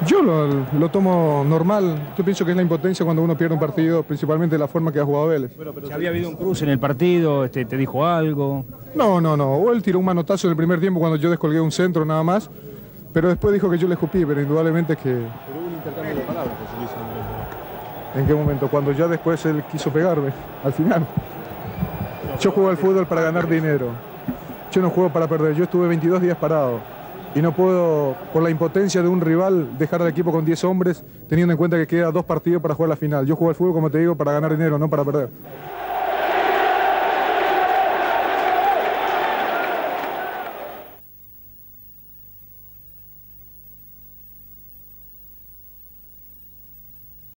Yo lo tomo normal. Yo pienso que es la impotencia cuando uno pierde un partido, principalmente de la forma que ha jugado Vélez. Bueno, pero si había habido un cruce en el partido, te dijo algo. No, no, no. O él tiró un manotazo en el primer tiempo cuando yo descolgué un centro nada más, pero después dijo que yo le escupí, pero indudablemente es que... Pero hubo un intercambio de palabras, José Luis. ¿En qué momento? Cuando ya después él quiso pegarme, al final. Yo juego al fútbol para ganar dinero. Yo no juego para perder. Yo estuve 22 días parado. Y no puedo, por la impotencia de un rival, dejar al equipo con 10 hombres, teniendo en cuenta que queda 2 partidos para jugar la final. Yo juego al fútbol, como te digo, para ganar dinero, no para perder.